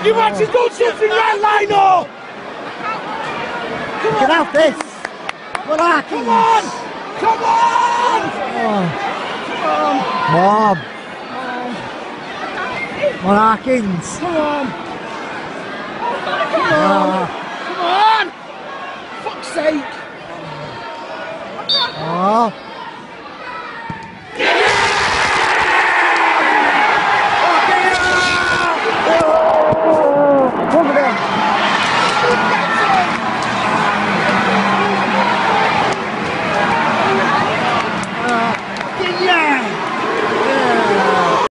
You actually done something right, Lino! You can have this! Well, Harkins! Come on! Come on! Come on! Come on, Harkins! Come on! Come on! Come on! Fuck's sake! Oh!